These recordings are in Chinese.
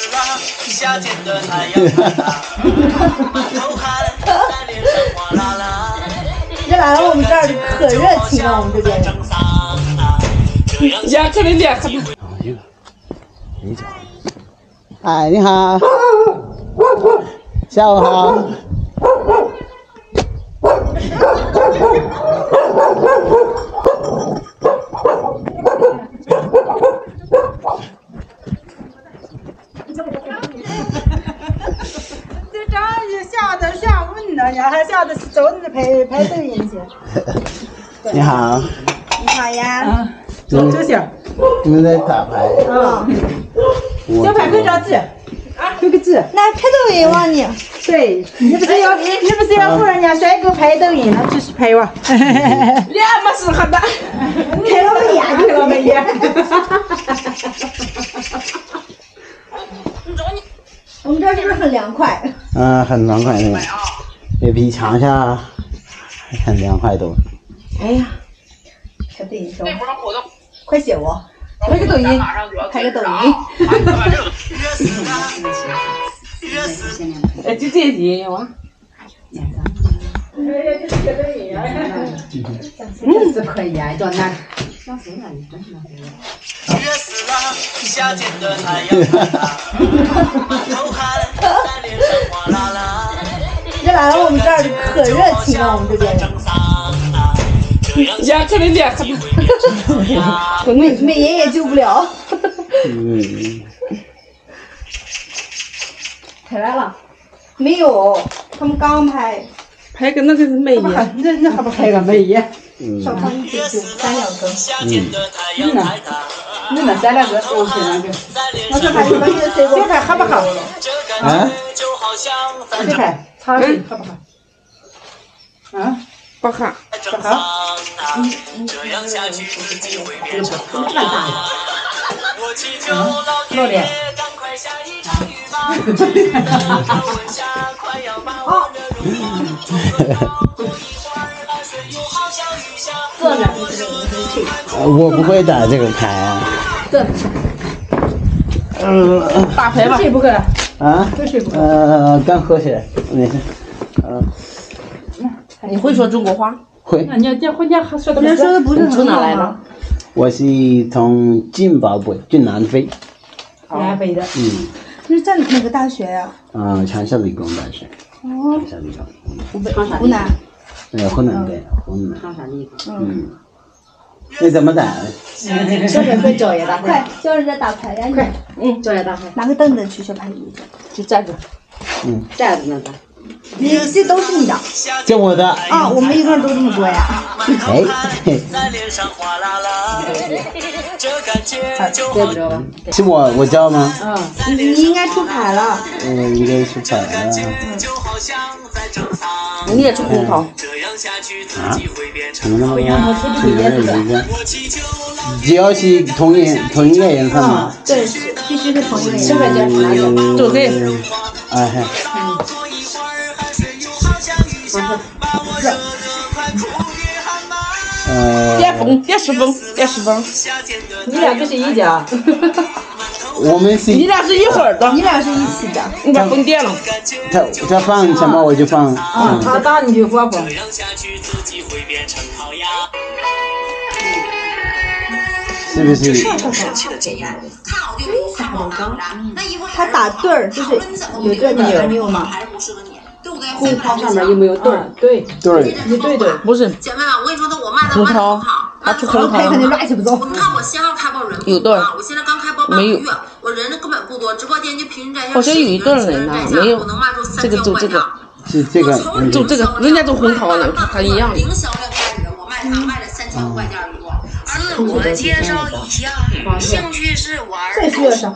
夏天的太阳太大，满头汗在脸上哗啦啦。 这来了，我们这儿可热情了，我们这边。 呀，这里脸很。 你讲。哎，你好，下午好。 这张下问呢，还下的走你拍抖音去。 你好。 你好呀。 这些。 你们在打牌？ 啊。 小牌可以着急。啊，这个急。 来拍抖音哇你。 对，你不是要和人家帅哥拍抖音，那只是拍哇。脸没事好的。 开了美颜， 开了美颜。 我们这儿是不是很凉快？ 很凉快那个，也比长沙很凉快多。 哎呀，拍抖音说，快写我， 拍个抖音， 拍个抖音。 就这些哇。 这可以啊，叫那。 热死了，夏天的太阳太大，满头汗在脸上哗啦啦。 这来了，我们这儿可热情了，我们这边。 呀，这里脸很。 美颜也救不了。拍完了？没有，他们刚拍。 拍个那个美颜，那还不拍个美颜？ 少放一点就3、2根。 你那3、2个，我拍那个。 我说还有个水果。 这拍好不好？ 啊？ 这拍擦水好不好？啊？不好。不好。老脸。 坐着。 我不会打这个牌啊。 坐。 打牌吧。谁不会？ 啊？ 谁不会？ 刚喝起来，没事。 你会说中国话？ 会。 那人家还说的不是？ 人家说的不是从哪来的？ 我是从津巴布韦，就南非。 南非的。 你是在哪个大学呀？ 长沙理工大学。长沙理工。 湖南。 湖南对，湖南。 长沙理工。 你怎么打？ 小帅快教人打牌，快教人家打牌呀！ 快，教人打牌。 拿个凳子去小牌椅子， 就站着。站着那个。 这都是你的。 这我的。 啊，我们一个人都这么多呀。 哎。 对不着吧？ 是我教吗？ 你应该出牌了。 应该出牌了。 你也出红桃。 怎么那么多？只要是同一个颜色吗？ 对，必须是同一个颜色。 都对。 哎。 别失风。你俩就是一家。 我们是。 你俩是一会儿的。 你俩是一起的。 你把风电了。 他放什么我就放。 他打你就放风。 是不是？ 他打对儿，就是有对儿，你有吗？ 红桃上面有没有对儿？对。一对，不是。 姐妹们，我跟你说，我卖的红桃， 他出红桃。 肯定乱七八糟。 你看我先号开包人有对儿。 我现在刚开包半个月，我人根本不多，直播间就平均在好像有一对儿呢，没有。这个走这个。 是这个。 走这个，人家走红桃呢，它一样。 零销量开始，我卖它卖了3000多块钱一个。自我介绍一下，兴趣是玩。 这需要啥？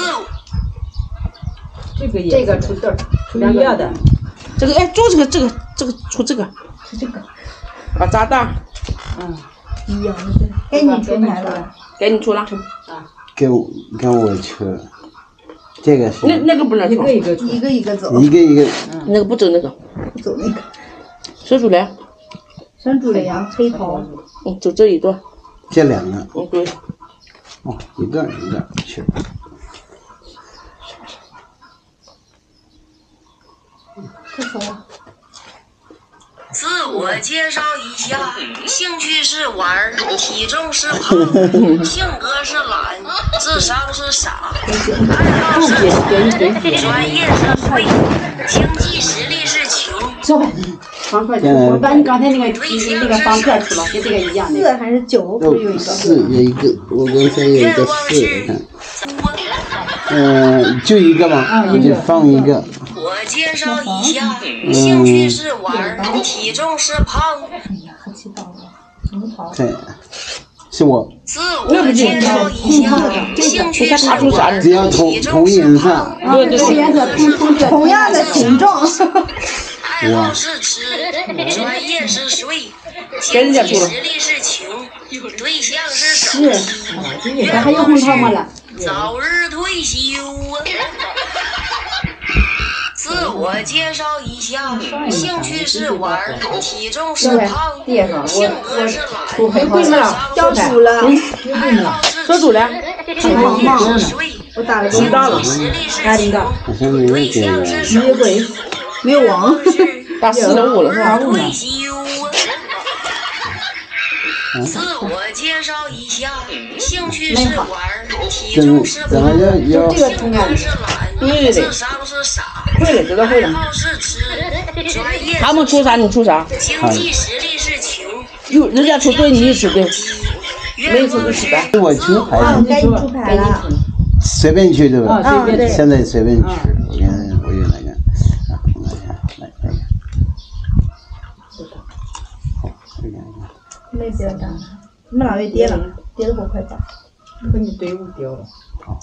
这个出对儿，出一样的。这个哎，就这个出这个。把炸弹。 一样的。该你出牌了。 该你出了。 跟我出。这个是。 那个不能出。 一个走。 一个。 那个不走那个。 不走那个。 谁出来？ 山主呀，黑桃。 走这一段。 这两个。 对。 一段去。 自我介绍一下，兴趣是玩，体重是胖，性格是懒，智商是傻，爱好是专业是会，经济实力是穷。 小白，方块，我把你刚才那个方片出了，跟这个一样的。 4还是9？不是有一个 ？4有一个，我刚才有一个4，看。就一个嘛，我就放一个。 我介绍一下，兴趣是玩，体重是胖。 对，是我。 自我介绍一下，兴趣是玩， 只要同颜色， 同样的形状。 爱好是吃，专业是睡，经济实力是穷，对象是手机，愿望是早日退休啊。自我介绍一下，兴趣是玩，体重是胖，性格是懒， 交数了， 爱好是说主了， 专业是睡， 我打了经济实力是穷，对象是手机， 没有王， 打4了5了是吧？ 退休啊。自我介绍一下，兴趣是玩，体重是胖，性格是懒，智商是傻， 会了，知道会了。 爱好是吃，专业他们出啥你出啥， 经济实力是穷， 有人家出对你就出对，没有出就死呗。 我出牌了， 该你出牌了， 随便去对吧？ 对。 现在随便去，我有那个，来，好，这个。 没别的，你们哪位跌了？跌的好快吧？ 和你队伍掉了。 好。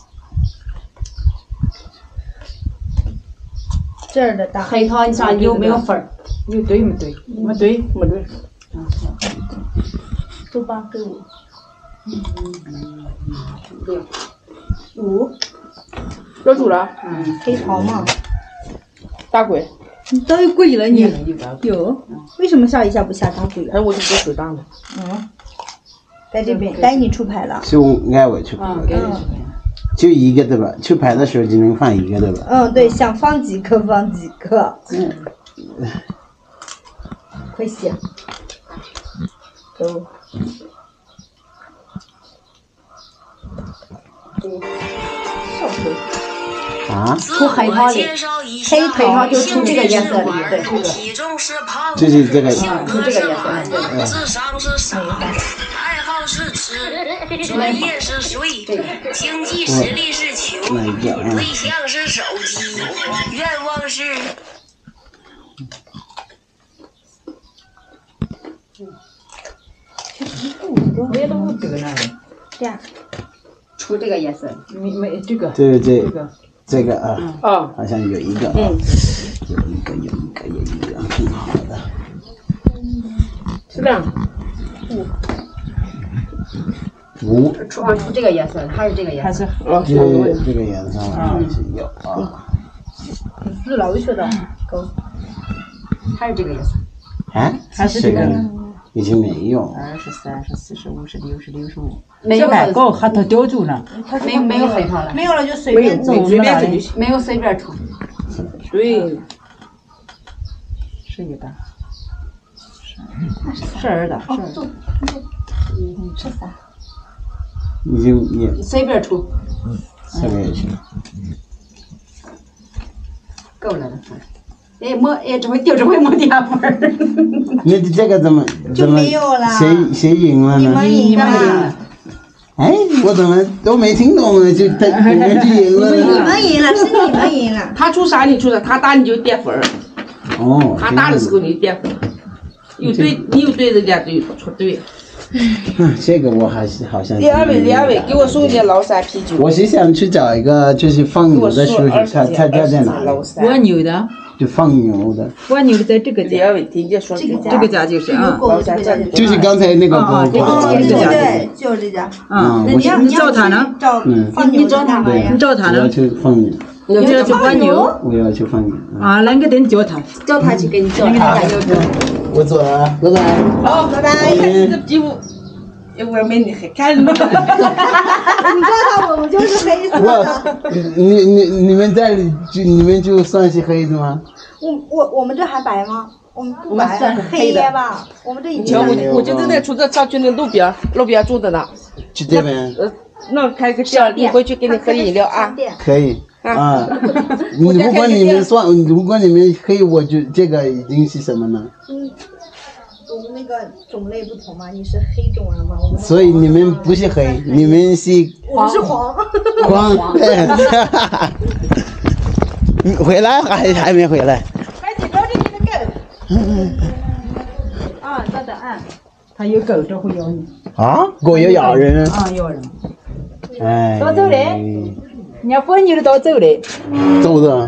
这儿的大黑桃，你想有没有分儿？有对没对？没对， 没对。 周8对5。 5。 要主了。 黑桃嘛。 大鬼。 你到底鬼了你？有。为什么下一下不下大鬼？ 哎，我就不水大了。 在这边该你出牌了。 是按我出牌。就一个对吧？出牌的时候只能放一个对吧？ 对，想放几个放几个。快写。走。少回。 啊？ 出黑桃的，黑桃就出这个颜色的，对， 就是这个。 出这个颜色， 智商是傻，爱好是吃，专业是睡，经济实力是穷，对象是手机，愿望是。 别的不得了。 这样。 出这个颜色，没这个。 这个啊，好像有一个啊，有一个，挺好的。 是这样。 5。 出这个颜色，还是这个颜色？ 这个颜色是有啊。 是老学的，够。 还是这个颜色？ 还是这个。已经没有。 20、30、40、50、60、65。 没有买够，还他叼住呢。 没有黑桃了。 没有了就随便走。 没有随便出。 对。 11的。12的。 这啥？ 已经也。 随便出。 随便出。 够了的分。这回丢，这回没第二分儿。 你这个怎么没有了？ 谁赢了呢？ 你们赢了。 哎，我怎么都没听懂呢？你们就赢了。 你们赢了，是你们赢了。 他出啥你出啥，他打你就点分。他打的时候你点分。有对，你有对，人家就出对。 这个我还是好像。 2位，给我送一件崂山啤酒。 我是想去找一个就是放牛的叔叔，他家在哪里？ 蜗牛的。 就放牛的。 蜗牛的在这个家。 2位，听见说这个家就是啊。 就是刚才那个狗。 对，就是这家。 你找他呢？ 你找他呢？你找他呢？ 我要去放牛。 你要去放牛？ 我要去放牛。 啊，那个得叫他。 叫他去给你叫他。 我走了，拜拜。 好，拜拜。这屁股。我没你黑看了。 你知道我们就是黑色的。 你们在你们就算是黑的吗？ 我们这还白吗？我们不白，黑呀吧？我们这已经。 瞧我就在那出这上去那路边住的呢。 去这边。 那开个店，你回去给你喝饮料啊。 可以啊。如果你们黑，我就这个已经是什么呢？ 我们那个种类不同嘛，你是黑种人嘛，我们。 所以你们不是黑，你们是。 我们是黄。 黄。你回来还没回来？ 快去找着你的狗。啊，等等啊， 他有狗，这会咬你。 啊，狗也咬人。 啊，咬人。 哎。 到走嘞，人家放你的到走嘞。 走的。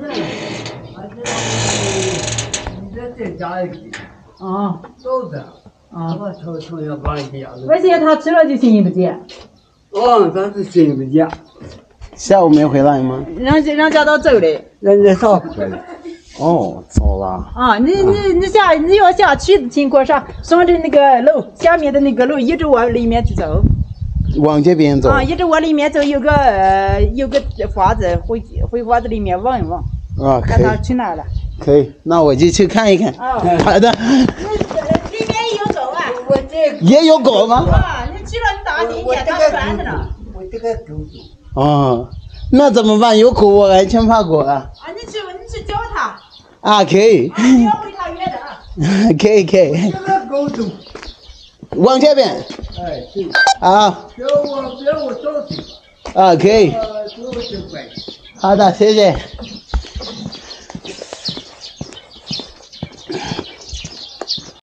啊， 走的啊， 我头要帮一样的。 而且他吃了就心情不见。 哦，咱是心不见。 下午没回来吗？ 人家都走嘞。 人家上回来。 哦，走了。 啊，你要下去的情况下，顺着那个路下面的那个路，一直往里面去走。 往这边走。 啊，一直往里面走，有个房子，回房子里面望一望。 啊，可以。 看他去哪了。 可以，那我就去看一看。 哦。 好的。 里面也有狗啊。 我这也有狗吗？ 啊，你去了你打听见它拴着呢。 我这个狗。 哦，那怎么办？有狗我完全怕狗啊。 啊，你去教它。 啊，可以。 啊，你要回它约的啊。 可以。 这个狗走。 往这边。 哎，对。 啊。 别我走去。 啊，可以。 走就快。 好的，谢谢。